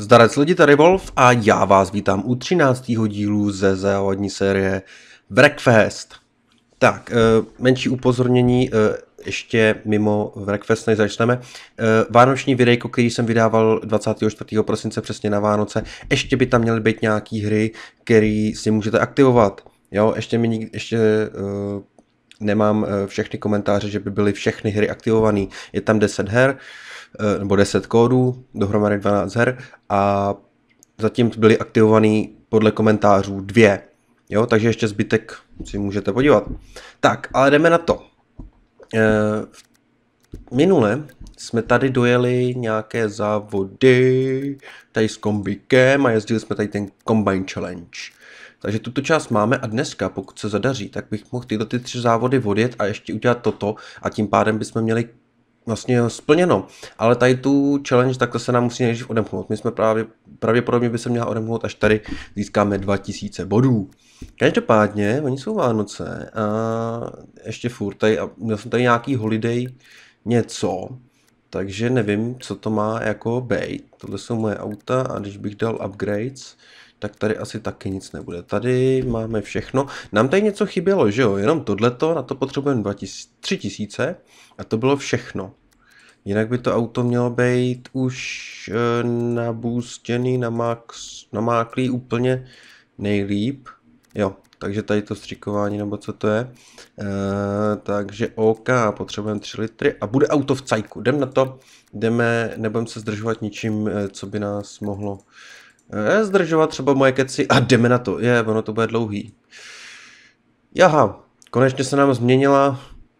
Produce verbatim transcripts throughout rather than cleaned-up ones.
Zdarec lidi, tady Wolf a já vás vítám u třináctého dílu ze závodní série Wreckfest. Tak, menší upozornění, ještě mimo Wreckfest, než začneme. Vánoční videjko, který jsem vydával dvacátého čtvrtého prosince přesně na Vánoce, ještě by tam měly být nějaký hry, které si můžete aktivovat. Jo, ještě mi nikdy, ještě uh, nemám všechny komentáře, že by byly všechny hry aktivované. Je tam deset her, nebo deset kódů, dohromady dvanáct her a zatím byly aktivovaný podle komentářů dvě. Jo, takže ještě zbytek si můžete podívat. Tak, ale jdeme na to. E, minule jsme tady dojeli nějaké závody tady s kombikem a jezdili jsme tady ten Combine Challenge. Takže tuto část máme a dneska, pokud se zadaří, tak bych mohl tyto ty tři závody odjet a ještě udělat toto a tím pádem bychom měli vlastně splněno, ale tady tu challenge takto se nám musí nejdřív odemknout. My jsme právě, pravděpodobně by se měla odemknout, až tady získáme dva tisíce bodů. Každopádně, oni jsou Vánoce a ještě furt tady, a měl jsem tady nějaký holiday něco, takže nevím, co to má jako bejt. Tohle jsou moje auta a když bych dal upgrades, tak tady asi taky nic nebude. Tady máme všechno. Nám tady něco chybělo, že jo? Jenom tohleto, na to potřebujeme tři tisíce a to bylo všechno. Jinak by to auto mělo být už e, naboostěný, namax, namáklý úplně nejlíp. Jo, takže tady to stříkování, nebo co to je. E, takže OK, potřebujeme tři litry a bude auto v cajku. Jdem na to, jdeme, nebudeme se zdržovat ničím, co by nás mohlo e, zdržovat, třeba moje keci a jdeme na to. Je, ono to bude dlouhý. Jaha, konečně se nám změnila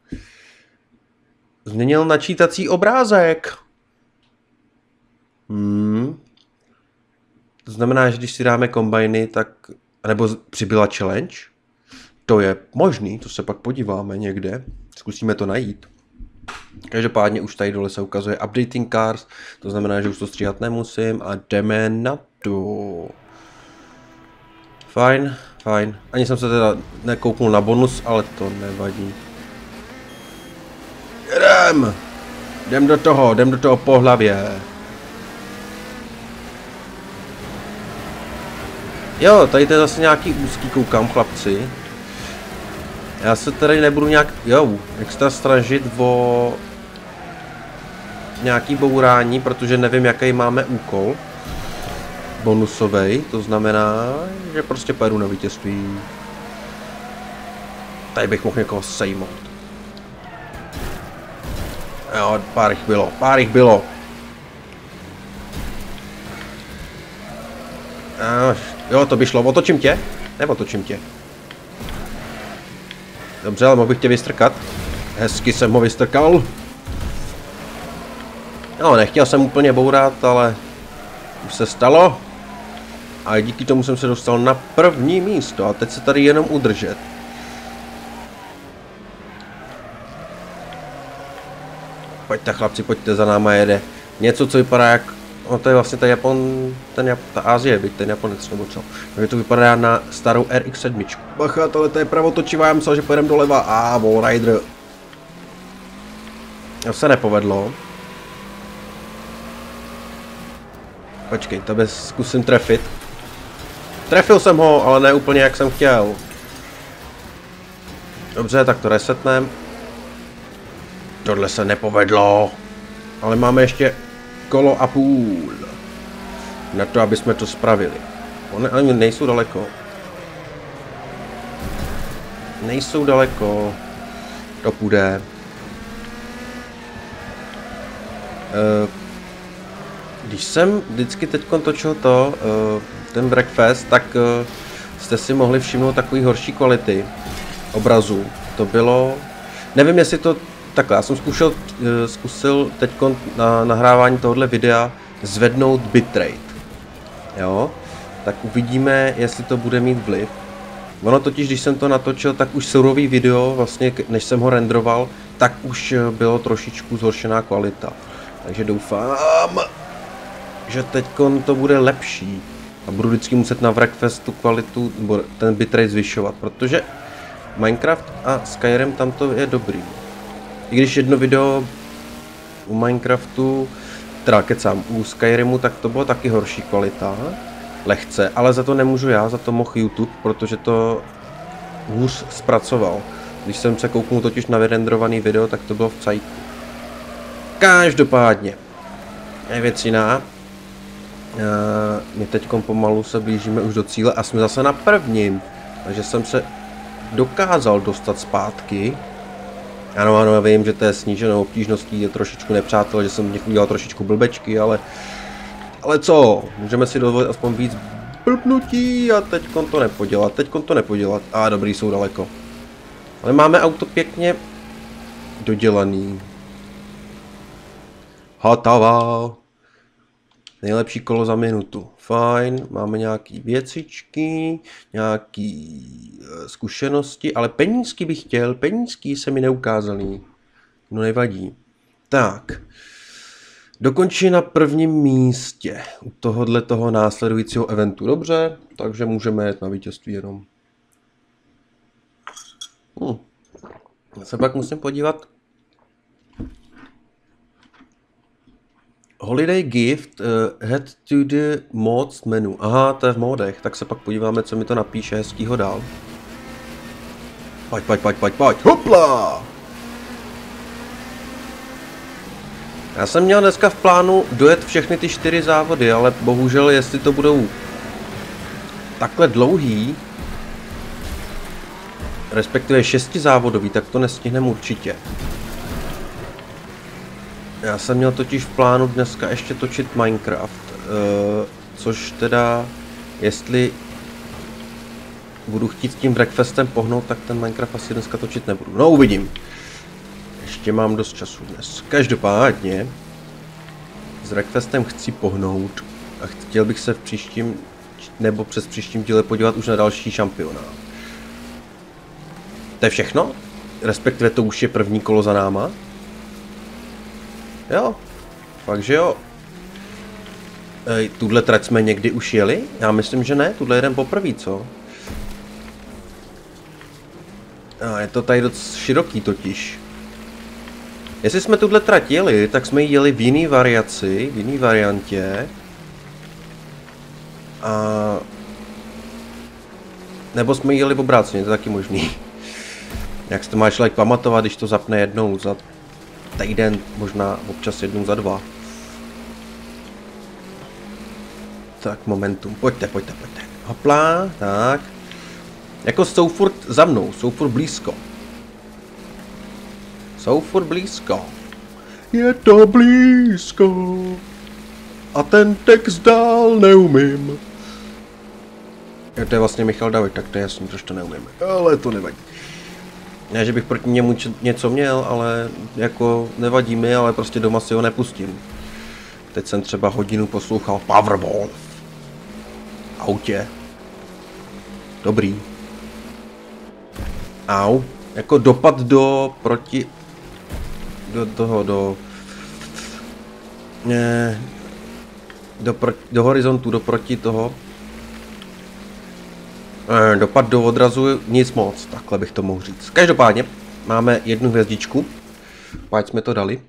Změnil načítací obrázek. Hmm. To znamená, že když si dáme kombajny, tak... Nebo přibyla challenge. To je možný, to se pak podíváme někde. Zkusíme to najít. Každopádně už tady dole se ukazuje updating cars. To znamená, že už to stříhat nemusím a jdeme na to. Fajn, fajn. Ani jsem se teda nekouknul na bonus, ale to nevadí. Jdem! Jdem do toho, jdem do toho po hlavě. Jo, tady to je zase nějaký úzký, koukám, chlapci. Já se tady nebudu nějak, jo, extra stražit o nějaký bourání, protože nevím, jaký máme úkol bonusovej, to znamená, že prostě pojedu na vítězství. Tady bych mohl někoho sejmout. Jo, pár jich bylo, pár jich bylo. A, jo, to by šlo, otočím tě? Nebo otočím tě? Dobře, ale mohl bych tě vystrkat. Hezky jsem ho vystrkal. No, nechtěl jsem úplně bourat, ale už se stalo. A díky tomu jsem se dostal na první místo a teď se tady jenom udržet. Pojďte chlapci, pojďte, za náma jede něco, co vypadá jak, no to je vlastně ten Japon, ten Jap, ta Asie, byť ten Japonec nebo co. Takže to vypadá na starou R X sedm. Bacha, tohle to je pravotočivá, já myslel, že pojedeme doleva, a Wall Rider. To se nepovedlo. Počkej, tebe zkusím trefit. Trefil jsem ho, ale ne úplně jak jsem chtěl. Dobře, tak to resetnem. Tohle se nepovedlo, ale máme ještě kolo a půl na to, aby jsme to spravili. Oni ani nejsou daleko. Nejsou daleko. To půjde. Když jsem vždycky teď točil to, ten Wreckfest, tak jste si mohli všimnout takový horší kvality obrazu. To bylo, nevím jestli to takhle, já jsem zkusil, zkusil teď na nahrávání tohohle videa zvednout bitrate. Jo, tak uvidíme, jestli to bude mít vliv. Ono totiž, když jsem to natočil, tak už surový video, vlastně než jsem ho renderoval, tak už bylo trošičku zhoršená kvalita. Takže doufám, že teď to bude lepší. A budu vždycky muset na Wreckfest tu kvalitu, nebo ten bitrate zvyšovat, protože Minecraft a Skyrim tam to je dobrý. I když jedno video u Minecraftu Teda kecám, u Skyrimu tak to bylo taky horší kvalita. Lehce, ale za to nemůžu já, za to mohl YouTube, protože to hůř zpracoval. Když jsem se kouknul totiž na vyrenderovaný video, tak to bylo v cajku. Každopádně. Je věc jiná. My teď pomalu se blížíme už do cíle a jsme zase na prvním. Takže jsem se dokázal dostat zpátky. Ano, ano, já vím, že to je sníženou obtížností, je trošičku nepřátel, že jsem někoho udělal trošičku blbečky, ale... Ale co? Můžeme si dovolit aspoň víc blbnutí a teďkon to nepodělat, teďkon to nepodělat. A dobrý, jsou daleko. Ale máme auto pěkně dodělaný. Hotovo. Nejlepší kolo za minutu. Fajn, máme nějaký věcičky, nějaký uh, zkušenosti, ale penízky bych chtěl, penízky se mi neukázaly. No nevadí. Tak. Dokončí na prvním místě u tohohle toho následujícího eventu. Dobře, takže můžeme jet na vítězství jenom. Hm. Já se pak musím podívat. Holiday gift uh, head to the mods menu. Aha, to je v modech, tak se pak podíváme, co mi to napíše hezkýho dál. Pojď, pojď, pojď, pojď, pojď, hopla! Já jsem měl dneska v plánu dojet všechny ty čtyři závody, ale bohužel, jestli to budou takhle dlouhý, respektive šestizávodový, tak to nestihneme určitě. Já jsem měl totiž v plánu dneska ještě točit Minecraft, uh, což teda, jestli budu chtít s tím Breakfastem pohnout, tak ten Minecraft asi dneska točit nebudu. No uvidím. Ještě mám dost času dnes. Každopádně s Breakfastem chci pohnout a chtěl bych se v příštím nebo přes příštím díle podívat už na další šampionát. To je všechno? Respektive to už je první kolo za náma? Jo, takže jo. Ej, tuhle trať jsme někdy už jeli? Já myslím, že ne, tuhle jeden poprvé, co? A je to tady dost široký totiž. Jestli jsme tuhle trať jeli, tak jsme ji jeli v jiný variaci, v jiný variantě. A... Nebo jsme ji jeli v obráceně, to je taky možný. Jak se to má člověk pamatovat, když to zapne jednou za týden, možná občas jednou za dva. Tak, momentum, pojďte, pojďte, pojďte. Hopla, tak. Jako jsou furt za mnou, jsou furt blízko. Jsou furt blízko. Je to blízko. A ten text dál neumím. Je to je vlastně Michal David, tak to je jasný, proč to neumím. Ale to nevadí. Ne, že bych proti němu něco měl, ale jako nevadí mi, ale prostě doma si ho nepustím. Teď jsem třeba hodinu poslouchal Powerball. V autě. Dobrý. Au. Jako dopad do proti... Do toho, do... Ne, do, pro, do horizontu, do proti toho. E, dopad do odrazu, nic moc, takhle bych to mohl říct. Každopádně máme jednu hvězdičku, pojď jsme to dali.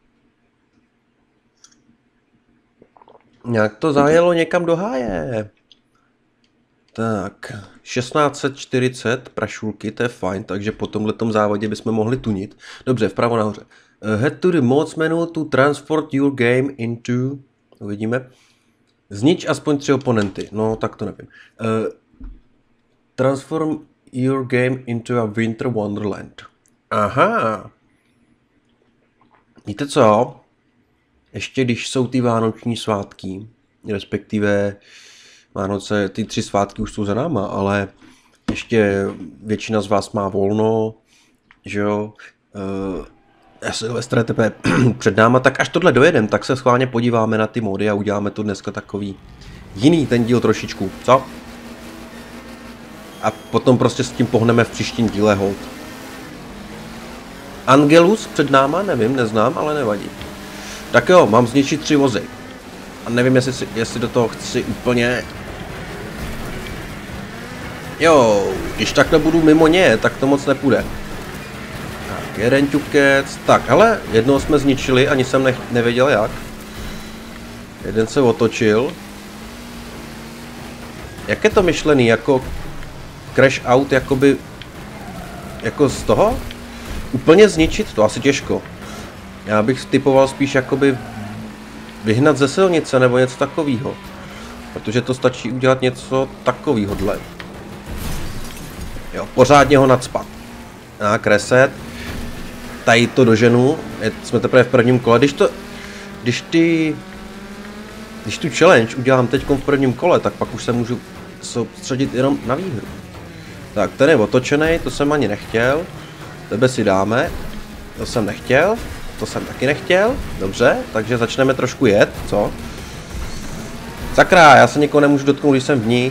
Nějak to zajelo někam do háje. Tak, šestnáct set čtyřicet prašulky, to je fajn, takže po tomhletom závodě bychom mohli tunit. Dobře, vpravo nahoře. Uh, head to the mods menu to transport your game into... Uvidíme. Znič aspoň tři oponenty, no tak to nevím. Uh, transform your game into a winter wonderland. Aha. Víte co? Ještě když jsou ty vánoční svátky, respektive Vánoce, ty tři svátky už jsou za náma, ale ještě většina z vás má volno, že jo, uh, Silvestre teprve před náma, tak až tohle dojedem, tak se schválně podíváme na ty mody a uděláme to dneska takový jiný ten díl trošičku, co? A potom prostě s tím pohneme v příštím díle hold. Angelus před náma, nevím, neznám, ale nevadí. Tak jo, mám zničit tři vozy. A nevím, jestli, si, jestli do toho chci úplně... Jo, když takhle budu mimo ně, tak to moc nepůjde. Tak, jeden ťukec. Tak, hele, jednoho jsme zničili, ani jsem ne, nevěděl jak. Jeden se otočil. Jak je to myšlený? Jako crash out, jakoby... Jako z toho? Úplně zničit? To asi těžko. Já bych typoval spíš jakoby... Vyhnat ze silnice nebo něco takového. Protože to stačí udělat něco takovýhodle. Jo, pořádně ho nacpat. A reset. Tady to doženu. Jsme teprve v prvním kole. Když to... Když ty... Když tu challenge udělám teď v prvním kole, tak pak už se můžu soustředit jenom na výhru. Tak, ten je otočený, to jsem ani nechtěl. Tebe si dáme. To jsem nechtěl. To jsem taky nechtěl. Dobře, takže začneme trošku jet, co? Sakra, já se nikoho nemůžu dotknout, když jsem v nich.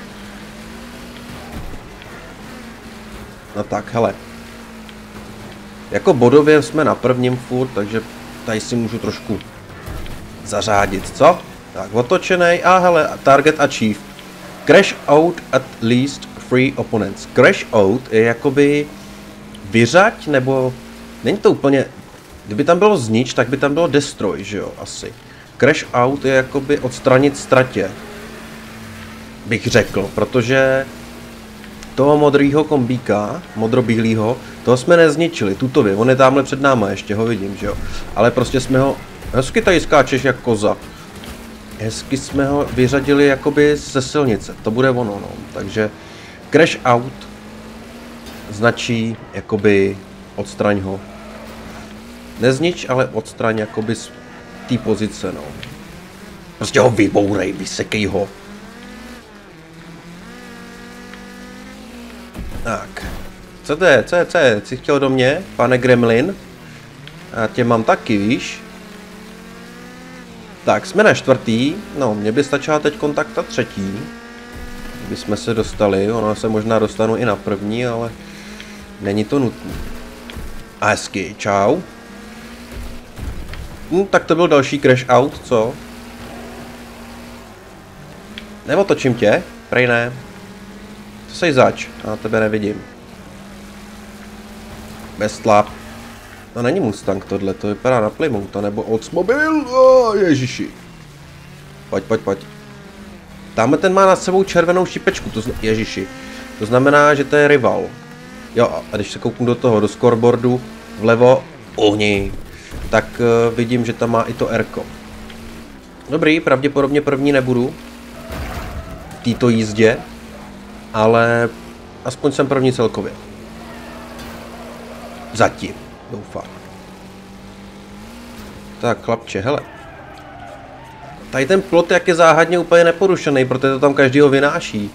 No tak, hele. Jako bodově jsme na prvním furt, takže tady si můžu trošku zařádit, co? Tak, otočený a hele, target achieve. Crash out at least three opponents. Crash out je jakoby vyřať, nebo není to úplně, kdyby tam bylo znič, tak by tam bylo destroy, že jo, asi. Crash out je jakoby odstranit ztratě, bych řekl, protože toho modrýho kombíka, modrobílýho, toho jsme nezničili, tutově, on je tamhle před náma, ještě ho vidím, že jo. Ale prostě jsme ho, hezky tady skáčeš jak koza. Hezky jsme ho vyřadili jakoby ze silnice, to bude ono, no. Takže crash out značí jakoby odstraň ho. Neznič, ale odstraň jakoby z té pozice, no. Prostě ho vybourej, vysekej ho. Tak. Co to je, co je, co je? Jsi chtěl do mě, pane Gremlin? Já tě mám taky, víš? Tak, jsme na čtvrtý. No, mě by stačila teď kontakta třetí. Kdyby jsme se dostali, ono se možná dostanu i na první, ale není to nutné. A hezky, čau. Hm, tak to byl další crash out, co? Neotočím tě? Prej ne. Co sej zač? Já tebe nevidím. Bez tlap. To není Mustang tohle, to vypadá na Plymouth, nebo Oldsmobile. Oh, ježiši. Pojď, pojď, pojď. Tamhle ten má nad sebou červenou šipečku, to znamená, ježiši. To znamená, že to je rival. Jo, a když se kouknu do toho, do scoreboardu, vlevo, uhni, tak uh, vidím, že tam má i to R-ko. Dobrý, pravděpodobně první nebudu. V této jízdě. Ale aspoň jsem první celkově. Zatím, doufám. Tak, chlapče, hele. Tady ten plot, jak je záhadně úplně neporušený, protože to tam každýho vynáší.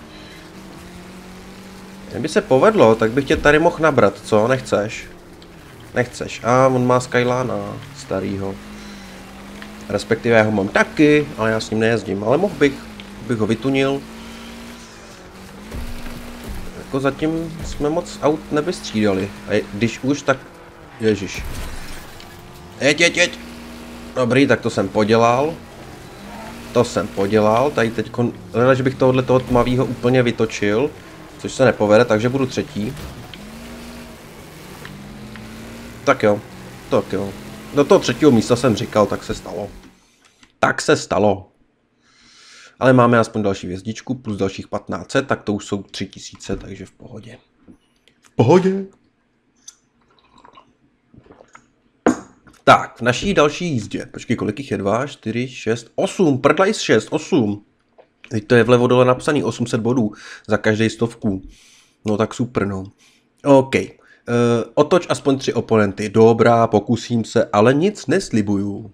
Kdyby se povedlo, tak bych tě tady mohl nabrat, co? Nechceš? Nechceš. A on má Skylana starýho. Respektive já ho mám taky, ale já s ním nejezdím. Ale mohl bych, bych ho vytunil. Jako zatím jsme moc aut nevystřídali. A když už, tak... Ježiš. Jeď, jeď, jeď. Dobrý, tak to jsem podělal. To jsem podělal. Tady teď, že bych tohohle toho tmavýho úplně vytočil. Což se nepovede, takže budu třetí. Tak jo. Tak jo. Do toho třetího místa jsem říkal, tak se stalo. Tak se stalo. Ale máme aspoň další hvězdičku, plus dalších patnáct set, tak to už jsou tři tisíce, takže v pohodě. V pohodě. Tak, v naší další jízdě. Počkej, kolik jich je? dva, čtyři, šest, osm. Prdlajs šest, osm. Teď to je vlevo dole napsaný, osm set bodů za každý stovku. No tak super, no. OK. Uh, otoč aspoň tři oponenty. Dobrá, pokusím se, ale nic neslibuju.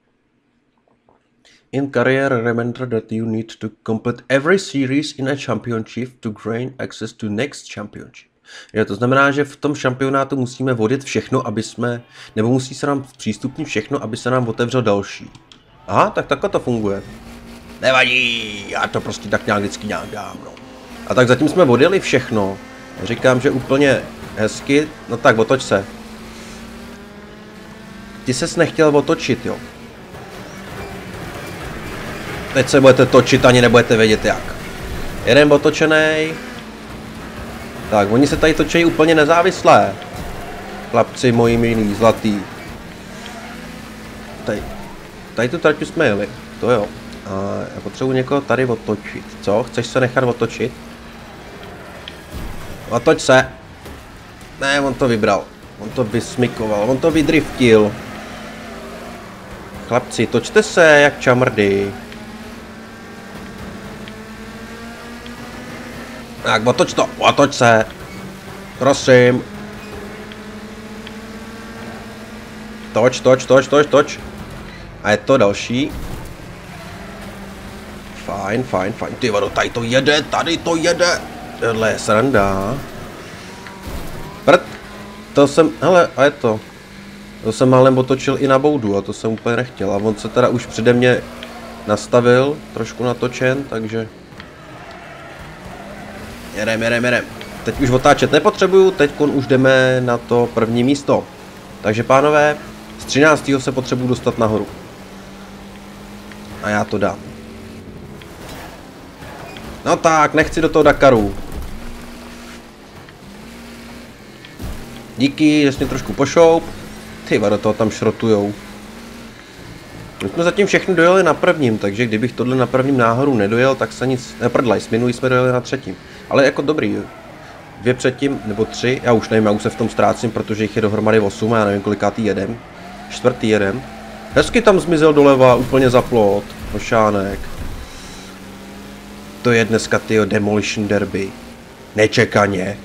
In career, remember that you need to complete every series in a championship to gain access to next championship. Jo, to znamená, že v tom šampionátu musíme vodit všechno, aby jsme, nebo musí se nám přístupnit všechno, aby se nám otevřel další. Aha, tak takhle to funguje. Nevadí, já to prostě tak nějak vždycky nějak dám, no. A tak zatím jsme vodili všechno. Říkám, že úplně hezky, no tak otoč se. Ty ses nechtěl otočit, jo. Teď se budete točit, ani nebudete vědět jak. Jeden otočený. Tak, oni se tady točí úplně nezávislé. Chlapci moji milí, zlatý. Tady, tady tu trať jsme jeli. to jo. A já potřebuji někoho tady otočit. Co? Chceš se nechat otočit? Otoč se. Ne, on to vybral. On to vysmikoval, on to vydriftil. Chlapci, točte se jak čamrdy. Tak, otoč to, otoč se. Prosím. Toč, toč, toč, toč, toč. A je to další. Fajn, fajn, fajn. Ty vado, tady to jede, tady to jede. Tohle je sranda. Prd. To jsem, hele, a je to. To jsem málem otočil i na boudu a to jsem úplně nechtěl. A on se teda už přede mě nastavil, trošku natočen, takže... Jedem, jedem, jedem. Teď už otáčet nepotřebuju, teď už jdeme na to první místo. Takže pánové, z třináctého se potřebuju dostat nahoru. A já to dám. No tak, nechci do toho Dakaru. Díky, že jsi mě trošku pošoup. Ty do toho tam šrotujou. My jsme zatím všechny dojeli na prvním, takže kdybych tohle na prvním náhoru nedojel, tak se nic neprdlaj. S minulý jsme dojeli na třetím. Ale jako dobrý. Dvě předtím, nebo tři, já už nevím, já už se v tom ztrácím, protože jich je dohromady osm a já nevím kolikátý jedem. Čtvrtý jedem. Hezky tam zmizel doleva, úplně za plot. Ošánek. To je dneska tyjo Demolition Derby. Nečekaně.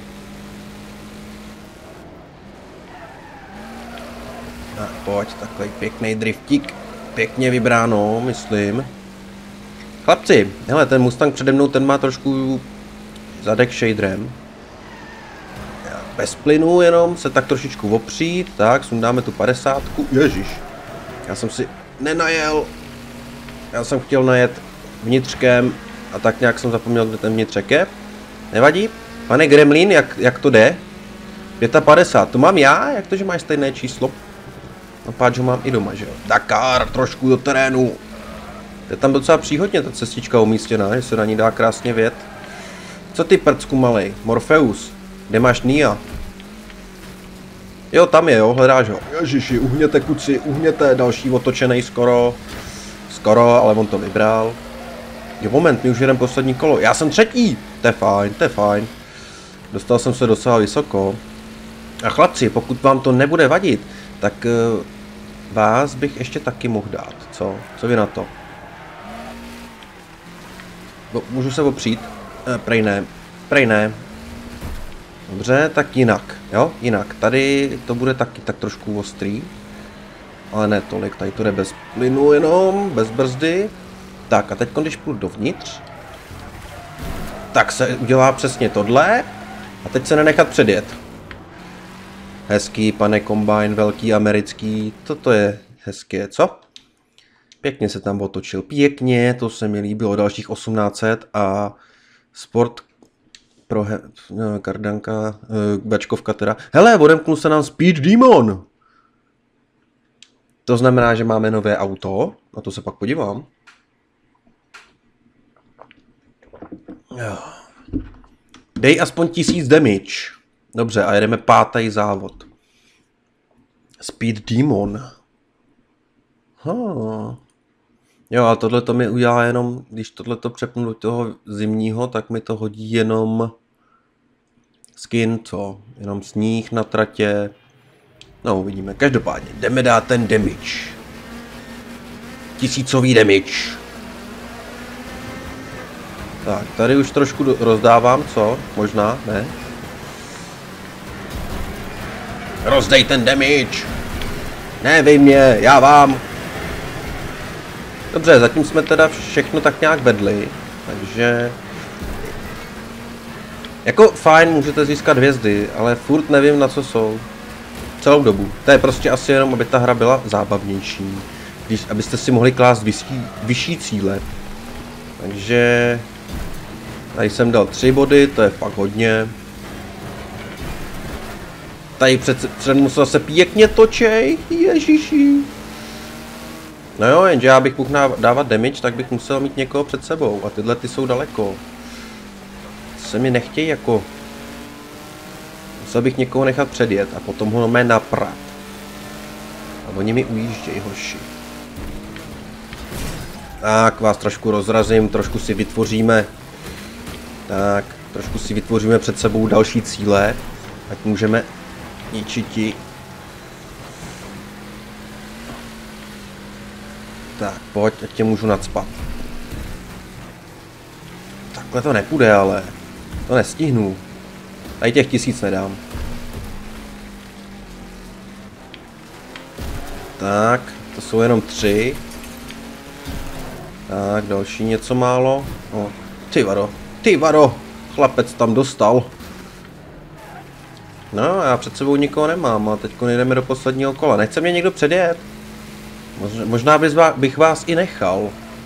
Tak pojď, takový pěkný driftík. Pěkně vybráno, myslím. Chlapci, hele, ten Mustang přede mnou, ten má trošku zadek shaderem. Bez plynu jenom, se tak trošičku opřít, tak, sundáme tu padesátku. Ježíš, já jsem si nenajel. Já jsem chtěl najet vnitřkem a tak nějak jsem zapomněl, kde ten vnitřek je. Nevadí? Pane Gremlin, jak, jak to jde? padesát pět, to mám já? Jak to, že máš stejné číslo? No páč ho mám i doma, že jo? Dakar, trošku do terénu. Je tam docela příhodně ta cestička umístěná, že se na ní dá krásně vjet. Co ty prcku malej? Morpheus, kde máš Nia? Jo, tam je, jo, hledáš ho. Ježiši, uhněte kuci, uhněte, další otočený skoro. Skoro, ale on to vybral. Jo, moment, my už jedeme poslední kolo. Já jsem třetí! To je fajn, to je fajn. Dostal jsem se docela vysoko. A chlapci, pokud vám to nebude vadit, tak uh, vás bych ještě taky mohl dát. Co? Co vy na to? Bo, můžu se opřít? E, prej ne. Prej ne. Dobře, tak jinak. Jo, jinak. Tady to bude taky tak trošku ostrý. Ale ne tolik, tady to jde bez plynu jenom, bez brzdy. Tak a teď, když půjdu dovnitř, tak se udělá přesně tohle. A teď se nenechat předjet. Hezký, pane Combine, velký americký, toto je hezké, co? Pěkně se tam otočil, pěkně, to se mi líbilo, dalších osmnáct set a sport pro he, no, kardanka, bačkovka teda. Hele, odemknul se nám Speed Demon. To znamená, že máme nové auto, na to se pak podívám. Dej aspoň tisíc damage. Dobře, a jedeme pátý závod. Speed Demon. Ha. Jo, a tohle to mi udělá jenom, když tohle to přepnu do toho zimního, tak mi to hodí jenom skin, co? Jenom sníh na tratě. No, uvidíme. Každopádně, jdeme dát ten damage. Tisícový damage. Tak, tady už trošku rozdávám, co? Možná, ne? Rozdej ten damage! Ne, vy mě, já vám! Dobře, zatím jsme teda všechno tak nějak vedli, takže... Jako fajn, můžete získat hvězdy, ale furt nevím, na co jsou. Celou dobu. To je prostě asi jenom, aby ta hra byla zábavnější. Když, abyste si mohli klást vyšší, vyšší cíle. Takže... Tady jsem dal tři body, to je fakt hodně. Tady před, před musel se pěkně točej, ježiši. No jo, jenže já bych mohl dávat damage, tak bych musel mít někoho před sebou. A tyhle ty jsou daleko. Se mi nechtějí jako... Musel bych někoho nechat předjet a potom ho mé naprat. A oni mi ujíždějí, hoši. Tak, vás trošku rozrazím, trošku si vytvoříme. Tak, trošku si vytvoříme před sebou další cíle. Ať můžeme ničiti. Tak, pojď, ať tě můžu nacpat. Takhle to nepůjde, ale. To nestihnu. Tady těch tisíc nedám. Tak, to jsou jenom tři. Tak, další něco málo. O, ty vado, ty vado, chlapec tam dostal. No, já před sebou nikoho nemám a teď jdeme do posledního kola. Nechce mě někdo předjet? Možná bych vás i nechal.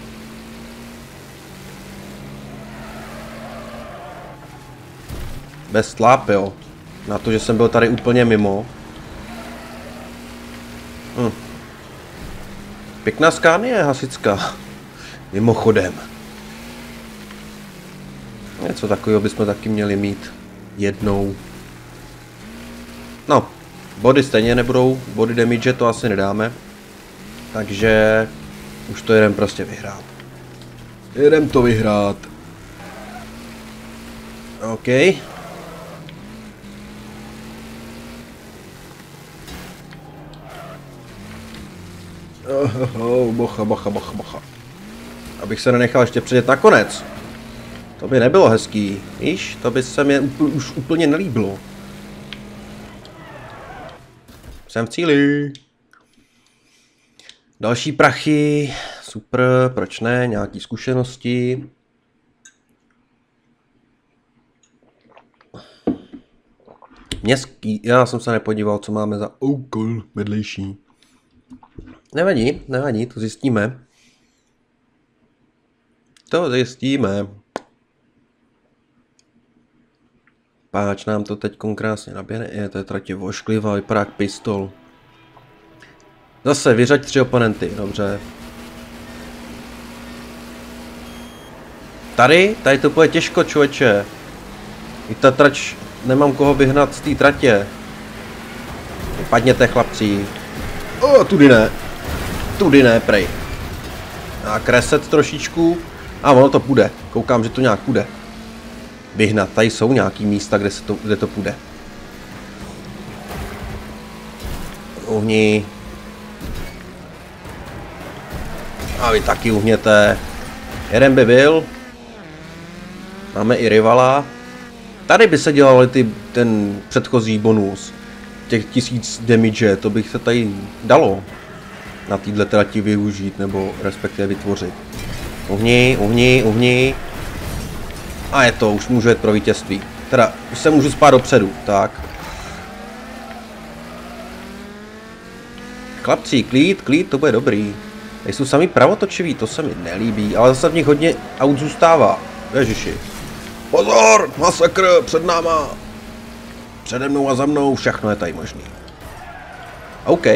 Bez tláp, jo. Na to, že jsem byl tady úplně mimo. Hm. Pěkná Scania hasická. Mimochodem. Něco takového bychom taky měli mít jednou. No, body stejně nebudou, body damage to asi nedáme. Takže už to jedem prostě vyhrát. Jedem to vyhrát. OK. Oh, oh, bocha, bocha, bocha, bocha. Abych se nenechal ještě přijet nakonec. To by nebylo hezký, víš? To by se mi upl už úplně nelíbilo. Jsem v cíli. Další prachy. Super, proč ne? Nějaký zkušenosti. Městský, já jsem se nepodíval, co máme za úkol vedlejší. Nevadí, nevadí, to zjistíme. To zjistíme. Páč nám to teď krásně naběhne. Je, to je tratě vošklivá, vypadá jak pistol. Zase vyřaď tři oponenty, dobře. Tady? Tady to bude těžko, člověče. I ta trať, nemám koho vyhnat z té tratě. Padněte, chlapci. O, tudy ne. Tudy ne, prej. A kreset trošičku. A ono to půjde. Koukám, že to nějak půjde. Vyhnat. Tady jsou nějaký místa, kde, se to, kde to půjde. Uhni. A vy taky uhněte. Jeden by byl. Máme i rivala. Tady by se dělal ty, ten předchozí bonus. Těch tisíc damage, to bych se tady dalo. Na této trati využít, nebo respektive vytvořit. Uhni, uhni, uhni. A je to, už můžu jet pro vítězství. Teda, už se můžu spát dopředu, tak. Chlapci, klid, klid, to bude dobrý. Tady jsou sami pravotočiví, to se mi nelíbí, ale zase v nich hodně aut zůstává. Ježiši. Pozor, masakr, před náma. Přede mnou a za mnou, všechno je tady možný. OK.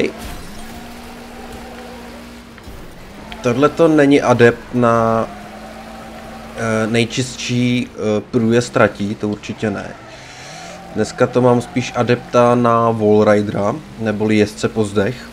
Tohle to není adept na e, nejčistší e, průjezd tratí, to určitě ne. Dneska to mám spíš adepta na Wallridera, neboli jezdce po zdech.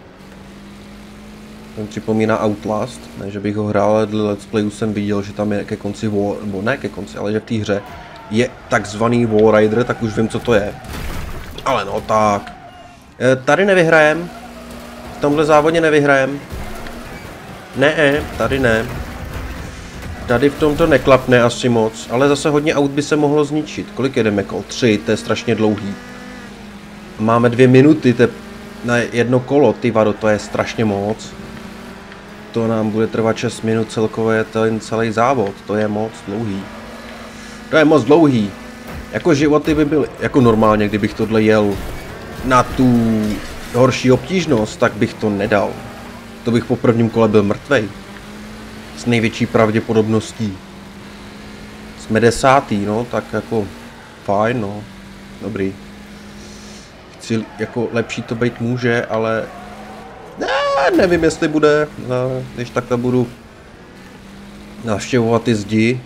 Ten připomíná Outlast, ne že bych ho hrál, ale dle let's playu jsem viděl, že tam je ke konci Wall, nebo ne ke konci, ale že v té hře je takzvaný Wallrider, tak už vím, co to je. Ale no tak. E, tady nevyhrajem. V tomhle závodě nevyhrajem. Ne, tady ne. Tady v tom to neklapne asi moc, ale zase hodně aut by se mohlo zničit. Kolik jedeme kol? Tři, to je strašně dlouhý. Máme dvě minuty te na jedno kolo, ty vado, to je strašně moc. To nám bude trvat šest minut celkově ten celý závod, to je moc dlouhý. To je moc dlouhý. Jako životy by byly, jako normálně, kdybych tohle jel na tu horší obtížnost, tak bych to nedal. To bych po prvním kole byl mrtvej. S největší pravděpodobností. Jsme desátý, no, tak jako fajn, no. Dobrý. Chci, jako lepší to být může, ale ne, nevím, jestli bude, no, když takhle budu navštěvovat ty zdi.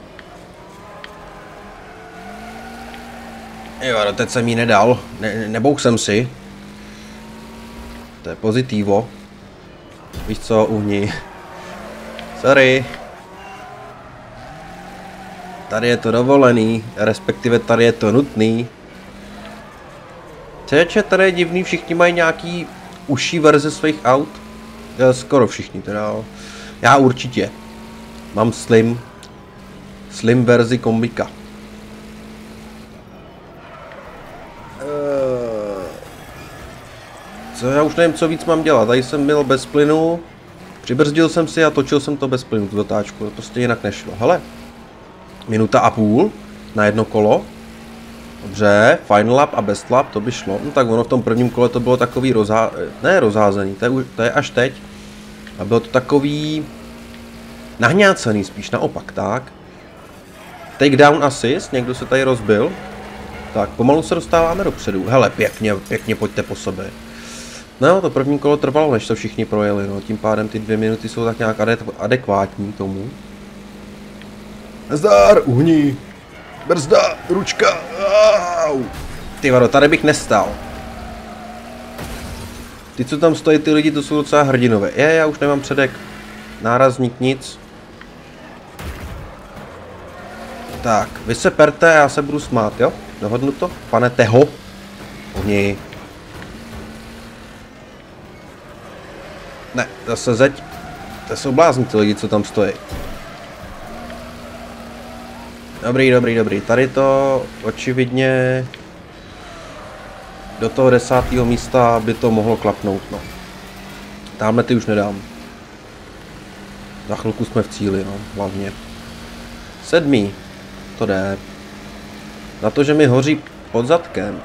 Jo, teď jsem jí nedal, ne, nebouch jsem si. To je pozitivo. Víš co, uhni. Sorry. Tady je to dovolený, respektive tady je to nutný. Čeče, tady je divný, všichni mají nějaký užší verze svých aut. Já, skoro všichni teda. Já určitě. Mám slim. Slim verzi kombika. Co, já už nevím, co víc mám dělat. Tady jsem byl bez plynu. Přibrzdil jsem si a točil jsem to bez plynu, tu dotáčku. To prostě jinak nešlo. Hele. Minuta a půl na jedno kolo. Dobře, final lap a best lap, to by šlo. No tak ono v tom prvním kole to bylo takový rozhá... ne rozházený, to je, to je až teď. A bylo to takový nahňácený spíš, naopak, tak. Takedown assist, někdo se tady rozbil. Tak, pomalu se dostáváme dopředu. Hele, pěkně, pěkně pojďte po sobě. No, to první kolo trvalo, než to všichni projeli, no. Tím pádem ty dvě minuty jsou tak nějak adekvátní tomu. Nazdar, uhni. Brzda, ručka. Au. Ty vado, tady bych nestál. Ty, co tam stojí, ty lidi, to jsou docela hrdinové. Je, já už nemám předek. Nárazník, nic. Tak, vy se perte, já se budu smát, jo? Dohodnu to? Pane Teho? Oni. Ne, zase zeď. To jsou blázni ty lidi, co tam stojí. Dobrý, dobrý, dobrý. Tady to očividně do toho desátého místa by to mohlo klapnout, no. Tamhle ty už nedám. Za chvilku jsme v cíli, no, hlavně. Sedmý. To jde. Na to, že mi hoří pod zadkem.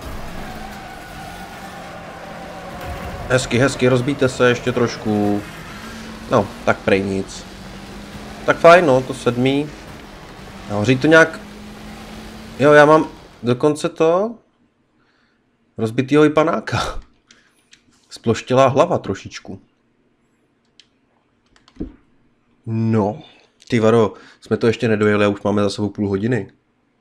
Hezky, hezky, rozbíjte se ještě trošku. No, tak prej nic. Tak fajn, no, to sedmý. A hoří to nějak... Jo, já mám dokonce to... rozbitýho i panáka. Sploštělá hlava trošičku. No. Ty vado, jsme to ještě nedojeli a už máme za sebou půl hodiny.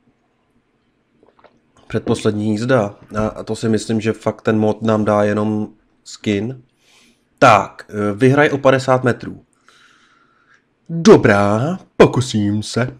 Předposlední jízda. A to si myslím, že fakt ten mod nám dá jenom skin. Tak, vyhraj o padesát metrů. Dobrá, pokusím se.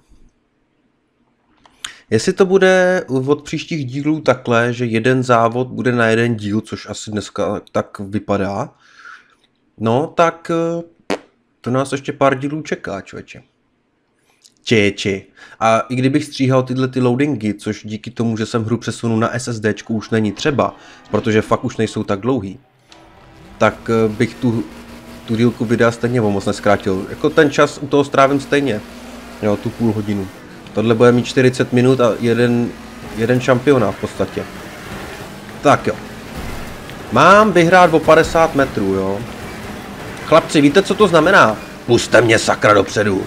Jestli to bude od příštích dílů takhle, že jeden závod bude na jeden díl, což asi dneska tak vypadá, no tak to nás ještě pár dílů čeká, člověče. Čeči. A i kdybych stříhal tyhle ty loadingy, což díky tomu, že jsem hru přesunul na SSDčku, už není třeba, protože fakt už nejsou tak dlouhý, tak bych tu, tu dílku videa stejně moc neskrátil. Jako ten čas u toho strávím stejně, jo, tu půl hodinu. Tohle bude mít čtyřicet minut a jeden, jeden šampionát v podstatě. Tak jo. Mám vyhrát o padesát metrů, jo. Chlapci, víte, co to znamená? Puste mě sakra dopředu.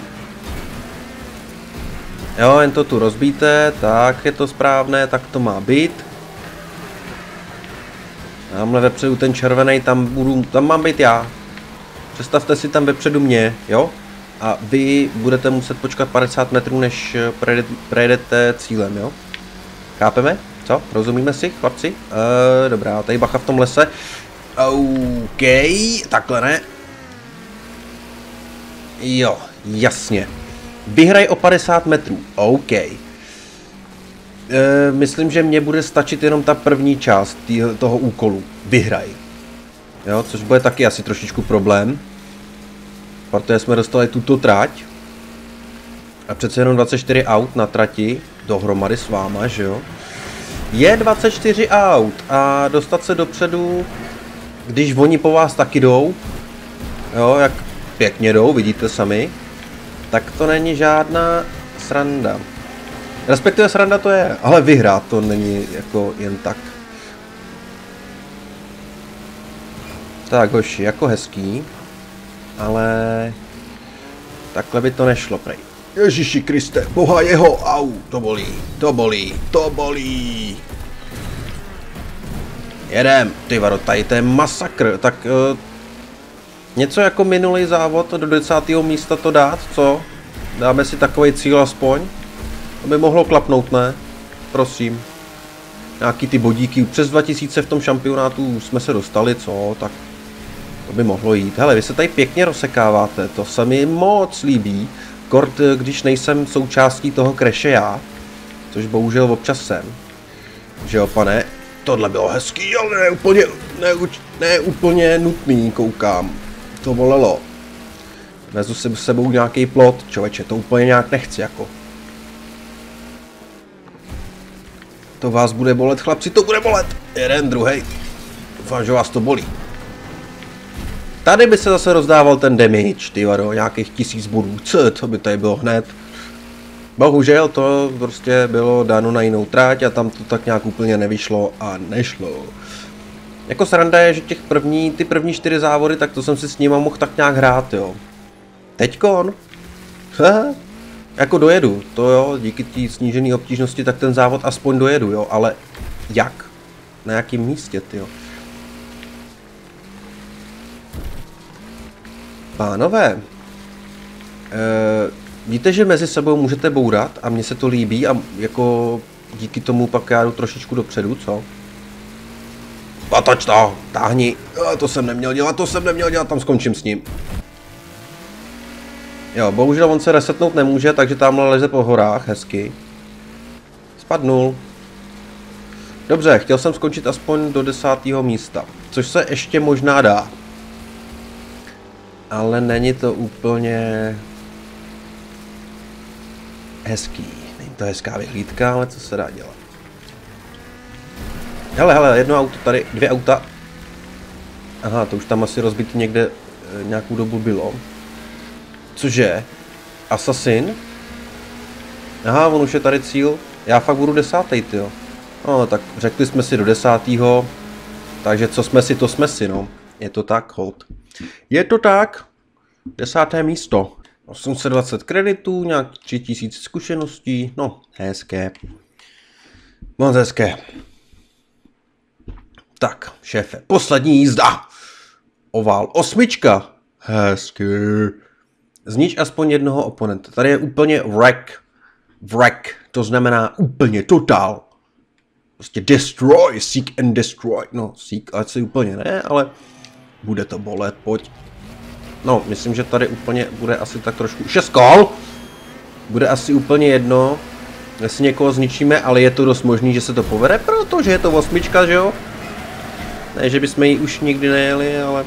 Jo, jen to tu rozbíte, tak je to správné, tak to má být. Tamhle vepředu ten červený, tam budu, tam mám být já. Představte si tam vepředu mě, jo? A vy budete muset počkat padesát metrů, než prejedete cílem, jo? Chápeme? Co? Rozumíme si, chlapci? E, dobrá, tady bacha v tom lese. OK, takhle ne. Jo, jasně. Vyhraj o padesát metrů. OK. E, myslím, že mně bude stačit jenom ta první část tý, toho úkolu. Vyhraj. Jo, což bude taky asi trošičku problém. Protože jsme dostali tuto trať. A přece jenom dvacet čtyři aut na trati. Dohromady s váma, že jo. Je dvacet čtyři aut. A dostat se dopředu, když oni po vás taky jdou. Jo, jak pěkně jdou, vidíte sami. Tak to není žádná sranda. Respektive sranda to je, ale vyhrát to není jako jen tak. Tak hoši, jako hezký. Ale takhle by to nešlo, prej. Ježiši Kriste, boha jeho, au, to bolí, to bolí, to bolí. Jedem, ty vado, tady to je masakr, tak uh, něco jako minulý závod do desátého místa to dát, co? Dáme si takový cíl aspoň, aby mohlo klapnout, ne? Prosím. Nějaký ty bodíky, přes dva tisíce v tom šampionátu jsme se dostali, co? Tak To by mohlo jít. Hele, vy se tady pěkně rozsekáváte, to se mi moc líbí. Kort, když nejsem součástí toho crashe já, což bohužel občas jsem. Že jo, pane? Tohle bylo hezký, ale ne úplně, ne, ne úplně nutný, koukám. To bolelo. Vezu si s sebou nějaký plot, člověče, to úplně nějak nechci, jako. To vás bude bolet, chlapci, to bude bolet. Jeden, druhý. Doufám, že vás to bolí. Tady by se zase rozdával ten damage, ty vado, nějakých tisíc bodů. Co, to by tady bylo hned. Bohužel to prostě bylo dáno na jinou tráť a tam to tak nějak úplně nevyšlo a nešlo. Jako sranda je, že těch první, ty první čtyři závody, tak to jsem si s nima mohl tak nějak hrát, jo. Teďkon? Jako dojedu, to jo, díky té snížené obtížnosti, tak ten závod aspoň dojedu, jo, ale jak? Na jakém místě, tyjo? Pánové, e, víte, že mezi sebou můžete bourat a mně se to líbí a jako díky tomu pak já jdu trošičku dopředu, co? Patoč to, táhni, e, to jsem neměl dělat, to jsem neměl dělat, tam skončím s ním. Jo, bohužel on se resetnout nemůže, takže tamhle leze po horách, hezky. Spadnul. Dobře, chtěl jsem skončit aspoň do desátého místa, což se ještě možná dá. Ale není to úplně hezký. Není to hezká vyhlídka, ale co se dá dělat. Hele, hele, jedno auto tady, dvě auta. Aha, to už tam asi rozbitý někde e, nějakou dobu bylo. Cože? Assassin? Aha, on už je tady cíl. Já fakt budu desátý, tyjo. No, tak řekli jsme si do desátého. Takže co jsme si, to jsme si, no. Je to tak, hold. Je to tak. Desáté místo. osm set dvacet kreditů, nějak tři tisíce zkušeností. No, hezké. Moc hezké. Tak, šéfe, poslední jízda. Ovál osmička. Hezky. Znič aspoň jednoho oponenta. Tady je úplně wreck. Wreck. To znamená úplně totál. Prostě destroy, seek and destroy. No, seek asi úplně ne, ale bude to bolet, pojď. No, myslím, že tady úplně bude asi tak trošku... Šest kol! Bude asi úplně jedno, jestli někoho zničíme, ale je to dost možný, že se to povede, protože je to osmička, že jo? Ne, že bychom ji už nikdy nejeli, ale...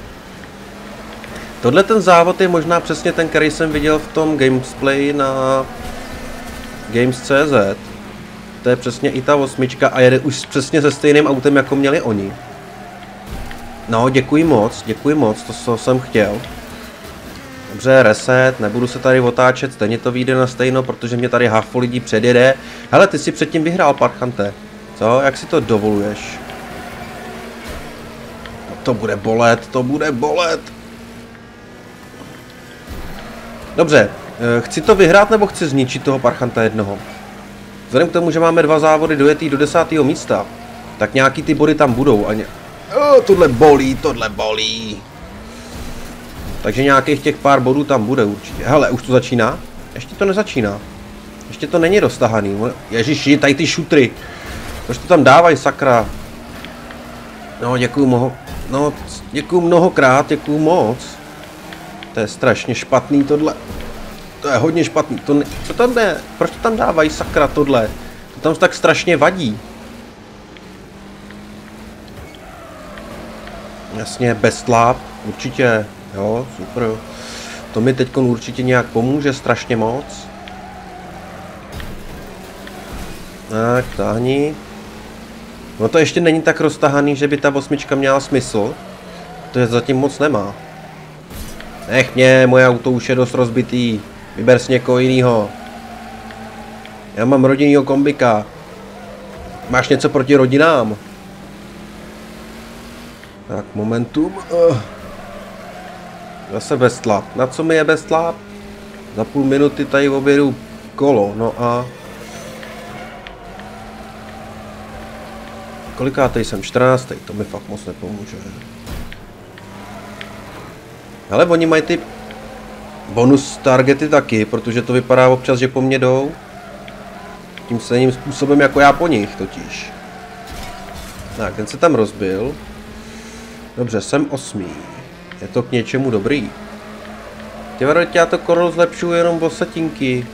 Tohle ten závod je možná přesně ten, který jsem viděl v tom gamesplay na Games tečka cé zet. To je přesně i ta osmička a jede už přesně se stejným autem, jako měli oni. No, děkuji moc, děkuji moc, to co jsem chtěl. Dobře, reset, nebudu se tady otáčet, stejně to vyjde na stejno, protože mě tady hafo lidí předjede. Hele, ty si předtím vyhrál, Parchante. Co? Jak si to dovoluješ? No, to bude bolet, to bude bolet. Dobře, chci to vyhrát nebo chci zničit toho Parchanta jednoho? Vzhledem k tomu, že máme dva závody dojetý do desátého místa, tak nějaký ty body tam budou a ně... Oh, tohle bolí, tohle bolí. Takže nějakých těch pár bodů tam bude určitě. Hele, už to začíná? Ještě to nezačíná. Ještě to není roztahaný. Ježiši, tady ty šutry. Proč to tam dávají, sakra? No, děkuju mnoho... No, děkuju mnohokrát, děkuju moc. To je strašně špatný tohle. To je hodně špatný. To ne... Co tam jde? Proč to tam dávají, sakra, tohle? To tam tak strašně vadí. Jasně, best lap, určitě, jo, super. To mi teď určitě nějak pomůže strašně moc. Tak, táhni. No to ještě není tak roztahaný, že by ta osmička měla smysl. To je zatím moc nemá. Nech mě, moje auto už je dost rozbitý. Vyber si někoho jinýho. Já mám rodinnýho kombika. Máš něco proti rodinám? Tak, momentum. Uh. Zase bestlap. Na co mi je bestlap? Za půl minuty tady objedu kolo, no a... Kolikátej jsem? čtrnáctý. To mi fakt moc nepomůže. Ale oni mají ty bonus targety taky, protože to vypadá občas, že po mně jdou. Tím stejným způsobem jako já po nich totiž. Tak, ten se tam rozbil. Dobře, jsem osmý. Je to k něčemu dobrý. Ty vado, já to korol zlepšuju jenom o setinky.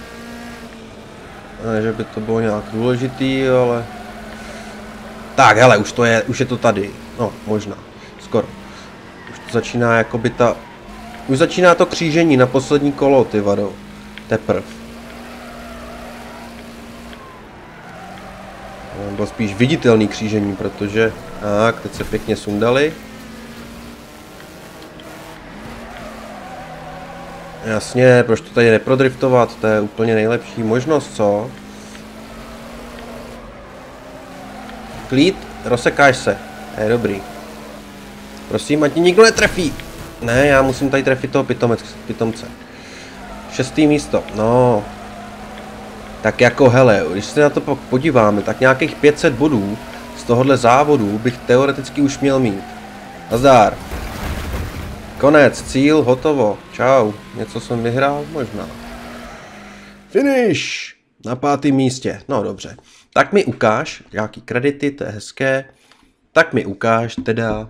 Ne, že by to bylo nějak důležitý, ale... Tak, hele, už to je, už je to tady. No, možná. Skoro. Už to začíná jakoby ta... Už začíná to křížení na poslední kolo, ty vado. Teprv. Bylo spíš viditelný křížení, protože... Tak, teď se pěkně sundali. Jasně, proč to tady neprodriftovat, to je úplně nejlepší možnost, co? Klid, rozsekáš se, to je dobrý. Prosím, ať ti nikdo netrefí. Ne, já musím tady trefit toho pitomec, pitomce. Šestý místo, no. Tak jako hele, když se na to podíváme, tak nějakých pět set bodů z tohohle závodu bych teoreticky už měl mít. Nazdar. Konec, cíl, hotovo. Čau. Něco jsem vyhrál? Možná. Finish! Na pátém místě. No dobře. Tak mi ukáž, nějaký kredity, to je hezké. Tak mi ukáž teda.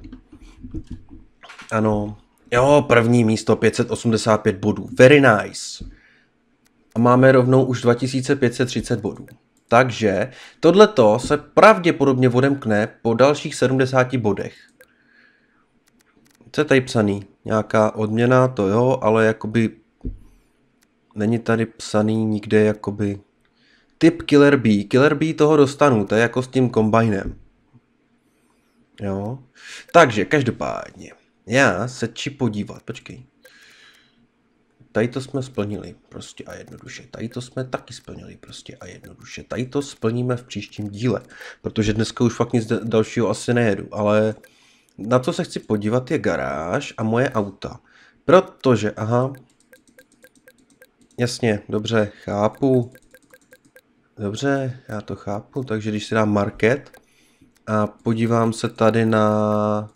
Ano. Jo, první místo, pět set osmdesát pět bodů. Very nice. A máme rovnou už dva tisíce pět set třicet bodů. Takže tohleto se pravděpodobně odemkne po dalších sedmdesáti bodech. Co je tady psaný? Nějaká odměna, to jo, ale jakoby není tady psaný nikde jakoby typ Killer Bee. Killer Bee toho dostanu, to je jako s tím kombajnem. Jo. Takže každopádně, já se či podívat, počkej. Tady to jsme splnili prostě a jednoduše. Tady to jsme taky splnili prostě a jednoduše. Tady to splníme v příštím díle, protože dneska už fakt nic dalšího asi nejedu, ale na co se chci podívat je garáž a moje auta. Protože, aha, jasně, dobře, chápu. Dobře, já to chápu, takže když si dám market a podívám se tady na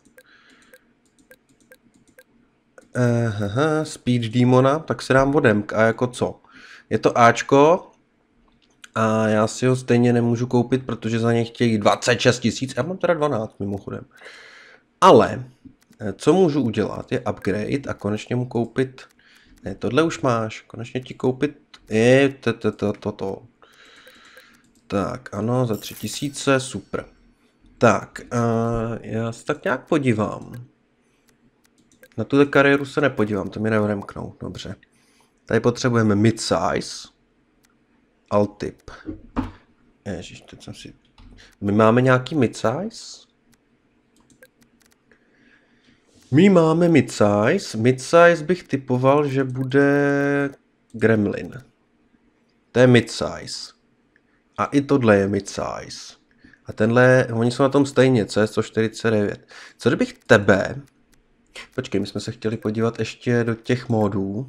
aha, Speed Demona, tak si dám odemk a jako co? Je to Ačko a já si ho stejně nemůžu koupit, protože za něj chtějí dvacet šest tisíc, já mám teda dvanáct mimochodem. Ale, co můžu udělat, je upgrade a konečně mu koupit, ne, tohle už máš, konečně ti koupit, je, to, to, to, to, to. Tak, ano, za tři tisíce, super. Tak, uh, já se tak nějak podívám. Na tuhle kariéru se nepodívám, to mi neodemknou, dobře. Tady potřebujeme midsize, altip. Ježiš, teď jsem si... My máme nějaký midsize? My máme midsize. Midsize bych typoval, že bude Gremlin. To je midsize. A i tohle je midsize. A tenhle, oni jsou na tom stejně, C sto čtyřicet devět. Co kdybych tebe... Počkej, my jsme se chtěli podívat ještě do těch módů.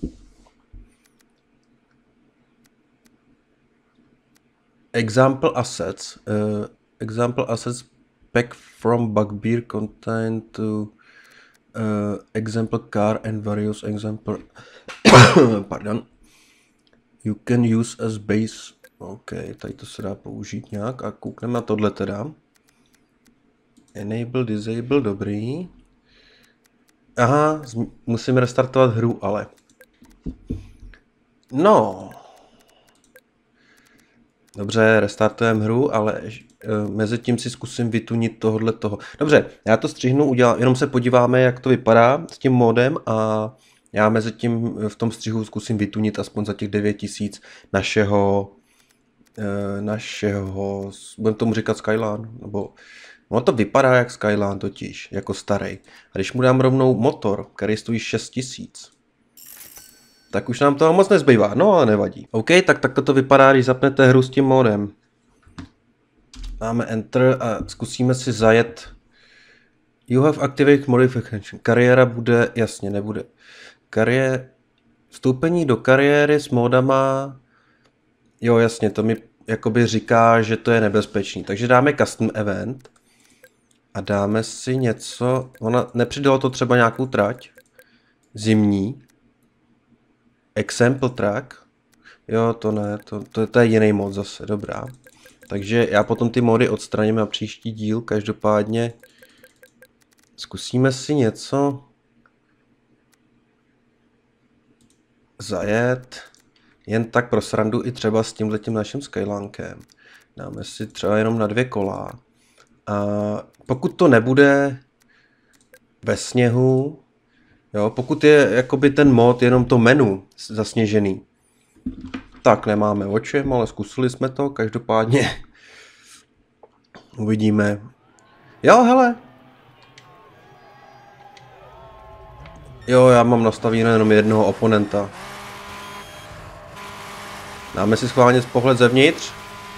Example assets. Uh, example assets pack from bugbear contain to uh, example car and various example pardon. You can use as base. OK, tady to se dá použít nějak a koukneme na tohle teda. Enable, disable, dobrý. Aha, musím restartovat hru, ale. No. Dobře, restartujeme hru, ale uh, mezi tím si zkusím vytunit tohle toho. Dobře, já to střihnu, udělám, jenom se podíváme, jak to vypadá s tím modem a já mezi tím v tom střihu zkusím vytunit aspoň za těch devět tisíc našeho, uh, našeho, budeme tomu říkat Skyline, nebo ono to vypadá jak Skyline totiž, jako starý. A když mu dám rovnou motor, který stojí šest tisíc, tak už nám toho moc nezbývá, no ale nevadí. OK, tak takto to vypadá, když zapnete hru s tím modem. Máme Enter a zkusíme si zajet. You have activated modification. Kariéra bude, jasně, nebude. Kariér... Vstoupení do kariéry s modama, jo jasně, to mi jakoby říká, že to je nebezpečný. Takže dáme custom event a dáme si něco, ona nepřidalo to třeba nějakou trať, zimní, example track, jo to ne, to, to, to je jiný mod zase, dobrá. Takže já potom ty mody odstraním na příští díl, každopádně zkusíme si něco, zajet jen tak pro srandu i třeba s tímhletím naším Skylankem. Dáme si třeba jenom na dvě kola. A pokud to nebude ve sněhu, jo, pokud je jakoby ten mod jenom to menu zasněžený, tak nemáme o čem, ale zkusili jsme to, každopádně uvidíme. Jo, hele. Jo, já mám nastavený jenom jednoho oponenta. Dáme si schválně pohled zevnitř.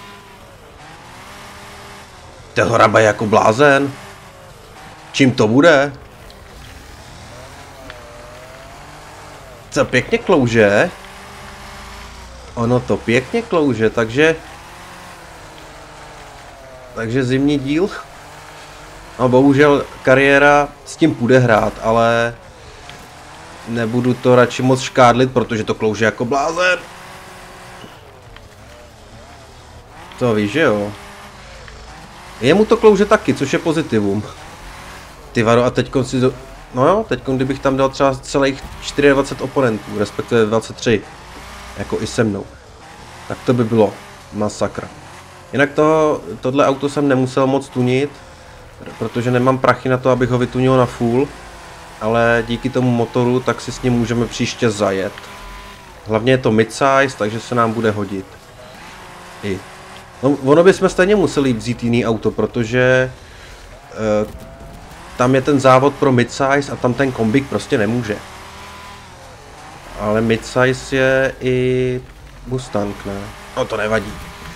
Toho raba je jako blázen. Čím to bude? Co pěkně klouže. Ono to pěkně klouže, takže... Takže zimní díl. No bohužel kariéra s tím půjde hrát, ale... Nebudu to radši moc škádlit, protože to klouže jako blázen. To víš, že jo? Jemu to klouže taky, což je pozitivum. Ty vado, a teďkon si... Do... No jo, teďkon kdybych tam dal třeba celých dvacet čtyři oponentů, respektive dvacet tři. Jako i se mnou. Tak to by bylo masakra. Jinak to, tohle auto jsem nemusel moc tunit, protože nemám prachy na to, abych ho vytunil na full. Ale díky tomu motoru, tak si s ním můžeme příště zajet. Hlavně je to midsize, takže se nám bude hodit. I. No, ono bychom stejně museli vzít jiný auto, protože e, tam je ten závod pro midsize a tam ten kombík prostě nemůže. Ale midsize je i Mustang, ne? No to nevadí.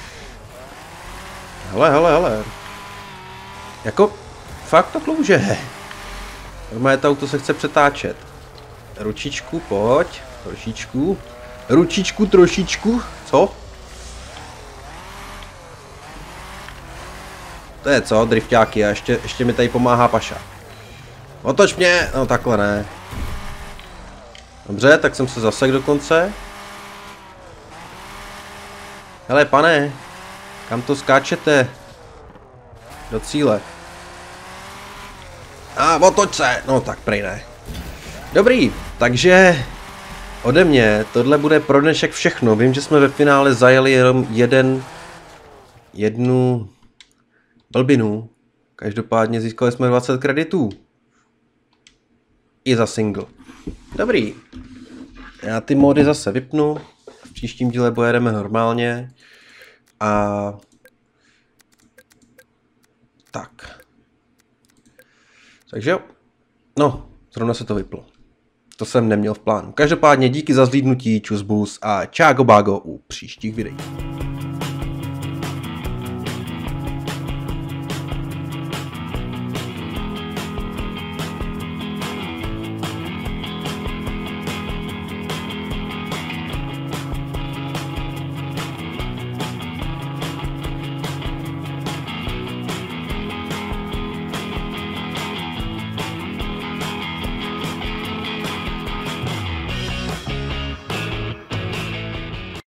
Hele, hele, hele. Jako, fakt to klouže. Normálně to auto se chce přetáčet. Ručičku, pojď. Trošičku. Ručičku, trošičku. Co? To je co? Drifťáky a ještě, ještě mi tady pomáhá Paša. Otoč mě! No takhle ne. Dobře, tak jsem se zasek dokonce. Hele pane, kam to skáčete? Do cíle. A otoč se! No tak prej ne. Dobrý, takže ode mě tohle bude pro dnešek všechno. Vím, že jsme ve finále zajeli jenom jeden, jednu blbinu. Každopádně získali jsme dvacet kreditů. I za single. Dobrý. Já ty módy zase vypnu. V příštím díle pojedeme normálně. A tak. Takže jo. No, zrovna se to vyplo. To jsem neměl v plánu. Každopádně díky za zhlídnutí, čus bus a čágo bágo u příštích videí.